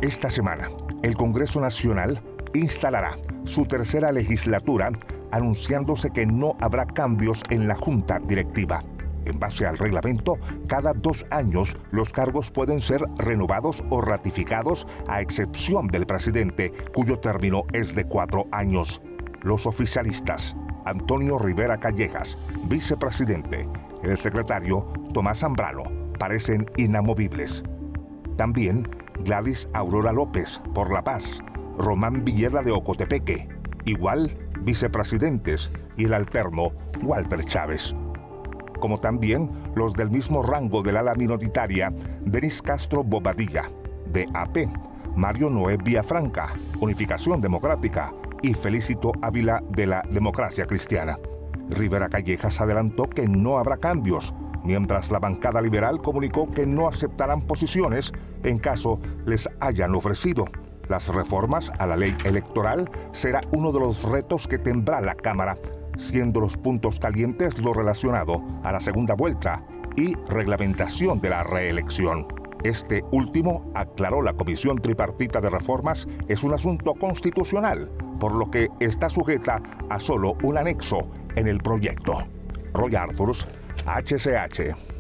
Esta semana, el Congreso Nacional instalará su tercera legislatura, anunciándose que no habrá cambios en la Junta Directiva. En base al reglamento, cada 2 años los cargos pueden ser renovados o ratificados, a excepción del presidente, cuyo término es de 4 años. Los oficialistas: Antonio Rivera Callejas, vicepresidente; el secretario Tomás Zambrano, parecen inamovibles. También Gladys Aurora López, por La Paz; Román Villeda de Ocotepeque, igual vicepresidentes; y el alterno Walter Chávez. Como también los del mismo rango del ala minoritaria, Denis Castro Bobadilla, de AP, Mario Noé Villafranca, Unificación Democrática, y Felicito Ávila, de la Democracia Cristiana. Rivera Callejas adelantó que no habrá cambios, mientras la bancada liberal comunicó que no aceptarán posiciones en caso les hayan ofrecido. Las reformas a la ley electoral será uno de los retos que tendrá la Cámara, siendo los puntos calientes lo relacionado a la segunda vuelta y reglamentación de la reelección. Este último, aclaró la Comisión Tripartita de Reformas, es un asunto constitucional, por lo que está sujeta a solo un anexo en el proyecto. Roy Arthurs, HCH.